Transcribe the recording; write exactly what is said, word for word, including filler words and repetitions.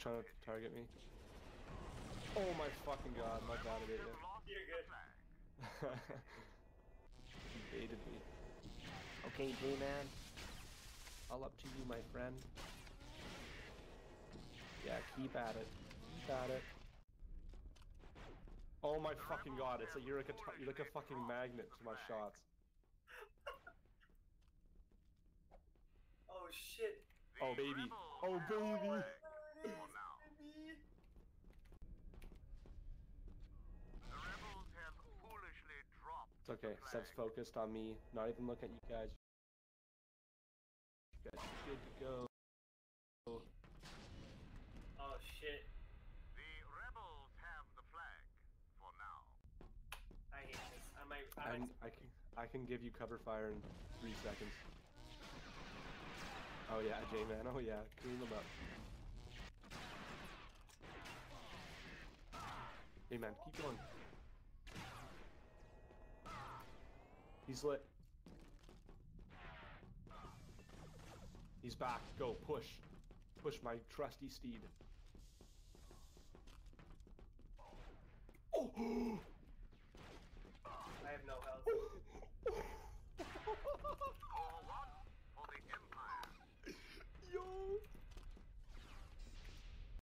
trying to target me. Oh my fucking god, my bad idiot. You're good. He baited me. Okay, J-Man. All up to you, my friend. Yeah, keep at it. Keep at it. Oh my fucking god, it's like you're like a t you're like a fucking magnet to my shots. Oh shit. Oh baby. Oh baby. baby. It's okay, Seb's focused on me, not even look at you guys. You guys are good to go. Oh shit. The rebels have the flag for now. I hate this. I might. I, I'm, might... I can I can give you cover fire in three seconds. Oh yeah, J-Man. Oh yeah, clean them up. J-Man, keep going. He's lit. He's back. Go, push. Push my trusty steed. Oh!